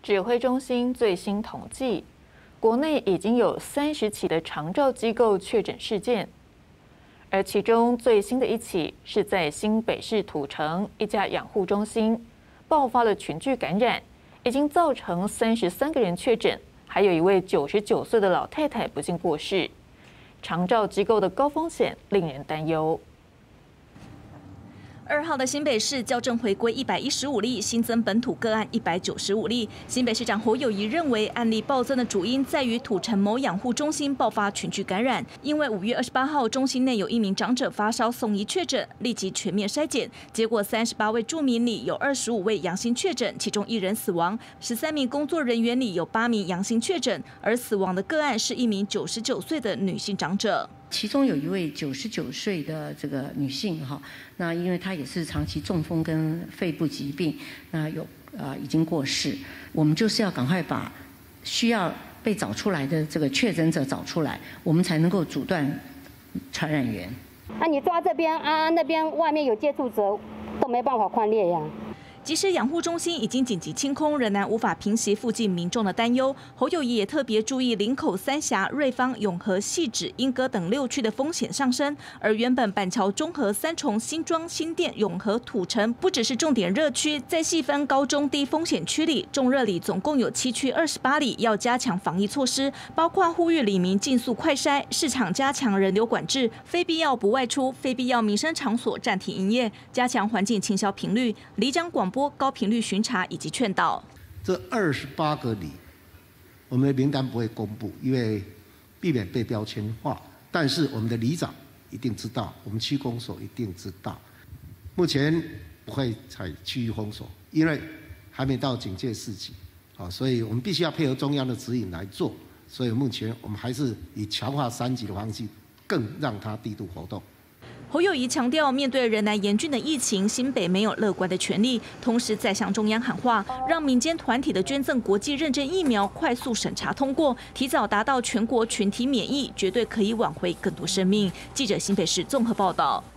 指挥中心最新统计，国内已经有30起的长照机构确诊事件，而其中最新的一起是在新北市土城一家养护中心爆发了群聚感染，已经造成33个人确诊，还有一位99岁的老太太不幸过世。长照机构的高风险令人担忧。 2号的新北市校正回归115例，新增本土个案195例。新北市长侯友宜认为，案例暴增的主因在于土城某养护中心爆发群聚感染。因为5月28号中心内有1名长者发烧送医确诊，立即全面筛检，结果38位住民里有25位阳性确诊，其中1人死亡；13名工作人员里有8名阳性确诊，而死亡的个案是1名99岁的女性长者。 其中有一位99岁的这个女性哈，那因为她也是长期中风跟肺部疾病，那已经过世。我们就是要赶快把需要被找出来的这个确诊者找出来，我们才能够阻断传染源。 你抓这边那边外面有接触者都没办法匡列呀。 即使养护中心已经紧急清空，仍然无法平息附近民众的担忧。侯友宜也特别注意林口、三峡、瑞芳、永和、汐止、莺歌等6区的风险上升。而原本板桥、中和、三重、新庄、新店、永和、土城不只是重点热区，在细分高中低风险区里，重热里总共有7区28里要加强防疫措施，包括呼吁里民尽速快筛，市场加强人流管制，非必要不外出，非必要民生场所暂停营业，加强环境清消频率，里长广播高频率巡查以及劝导。 这28个里，我们的名单不会公布，因为避免被标签化。但是我们的里长一定知道，我们区公所一定知道。目前不会采区域封锁，因为还没到警戒4级，所以我们必须要配合中央的指引来做。所以目前我们还是以强化3级的方式，更让它低度活动。 侯友宜强调，面对仍然严峻的疫情，新北没有乐观的权利。同时再向中央喊话，让民间团体的捐赠国际认证疫苗快速审查通过，提早达到全国群体免疫，绝对可以挽回更多生命。记者新北市综合报道。